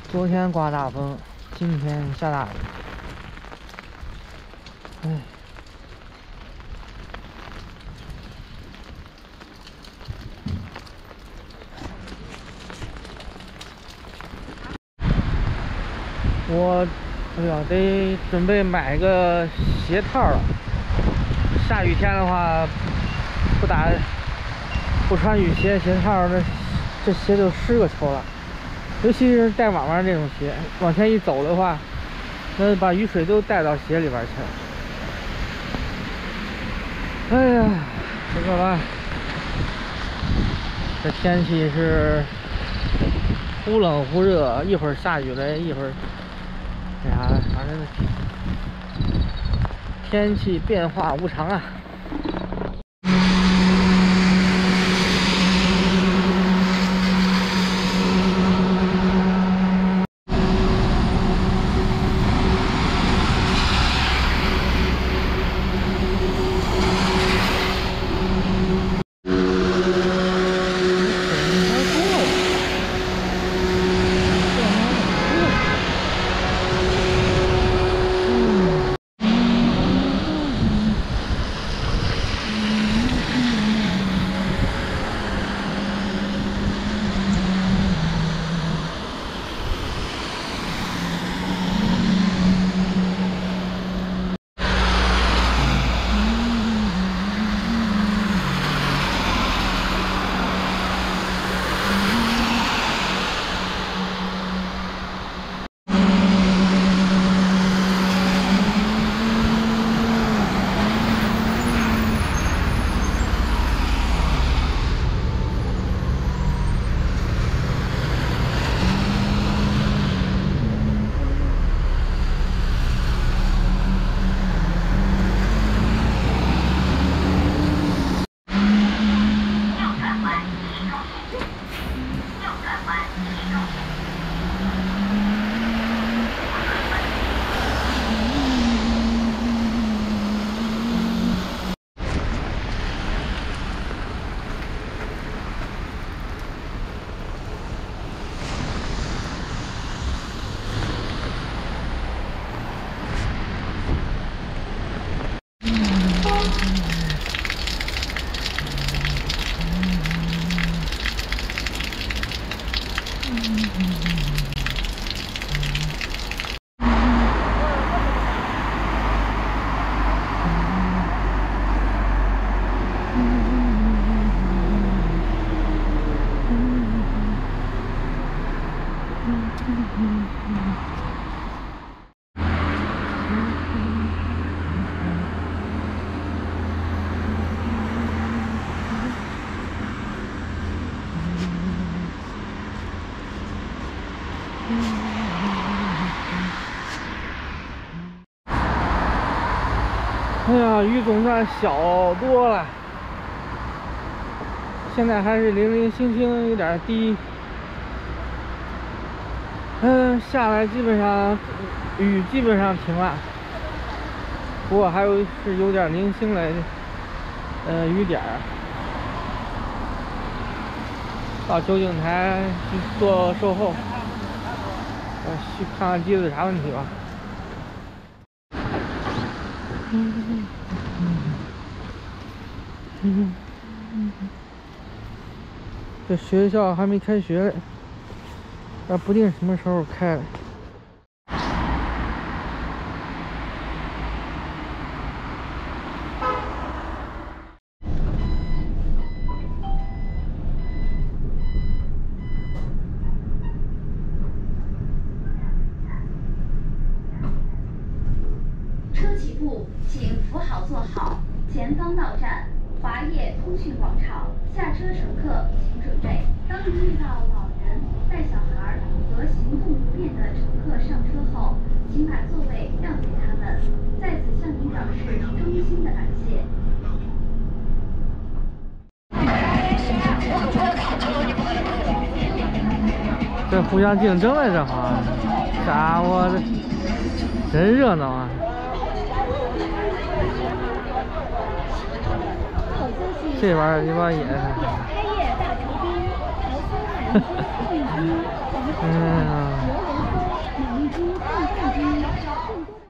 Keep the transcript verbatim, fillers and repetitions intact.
昨天刮大风，今天下大雨。哎，我，哎呀，得准备买个鞋套了。下雨天的话，不打不穿雨鞋鞋套，这这鞋就湿个球了。尤其是带网网这种鞋，往前一走的话，那把雨水都带到鞋里边去了。哎呀，这个吧，这天气是忽冷忽热，一会儿下雨了，一会儿，哎呀，反正天气变化无常啊。哎呀，雨总算小多了，现在还是零零星星，有点低。嗯，下来基本上雨基本上停了，不过还有是有点零星的呃雨点儿。到九景台去做售后，呃，去看看机子啥问题吧。嗯嗯嗯，这学校还没开学嘞，那不定什么时候开。 车起步，请扶好坐好。前方到站华业通讯广场，下车乘客请准备。当您遇到老人、带小孩和行动不便的乘客上车后，请把座位让给他们。在此向您表示衷心的感谢。 这互相竞争来着哈，家伙这真热闹啊！这玩意儿这帮野，开业大酬宾，豪斯汉之后一批，嗯。